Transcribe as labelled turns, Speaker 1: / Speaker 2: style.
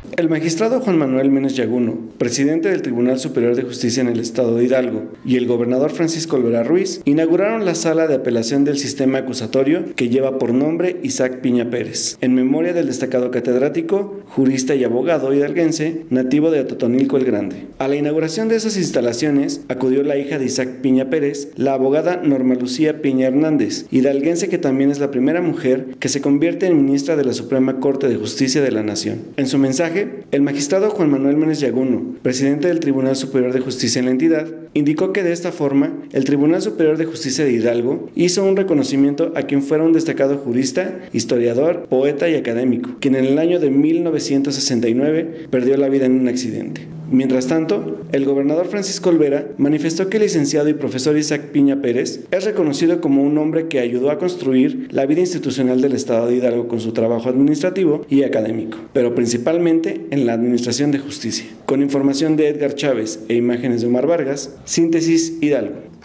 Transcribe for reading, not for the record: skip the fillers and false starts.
Speaker 1: El magistrado Juan Manuel Ménez Yaguno, presidente del Tribunal Superior de Justicia en el Estado de Hidalgo, y el gobernador Francisco Olvera Ruiz inauguraron la sala de apelación del sistema acusatorio que lleva por nombre Isaac Piña Pérez, en memoria del destacado catedrático, jurista y abogado hidalguense, nativo de Atotonilco el Grande. A la inauguración de esas instalaciones acudió la hija de Isaac Piña Pérez, la abogada Norma Lucía Piña Hernández, hidalguense que también es la primera mujer que se convierte en ministra de la Suprema Corte de Justicia de la Nación. En su mensaje, el magistrado Juan Manuel Ménez Yaguno, presidente del Tribunal Superior de Justicia en la entidad, indicó que de esta forma, el Tribunal Superior de Justicia de Hidalgo hizo un reconocimiento a quien fuera un destacado jurista, historiador, poeta y académico, quien en el año de 1969 perdió la vida en un accidente. Mientras tanto, el gobernador Francisco Olvera manifestó que el licenciado y profesor Isaac Piña Pérez es reconocido como un hombre que ayudó a construir la vida institucional del Estado de Hidalgo con su trabajo administrativo y académico, pero principalmente en la administración de justicia. Con información de Edgar Chávez e imágenes de Omar Vargas, Síntesis Hidalgo.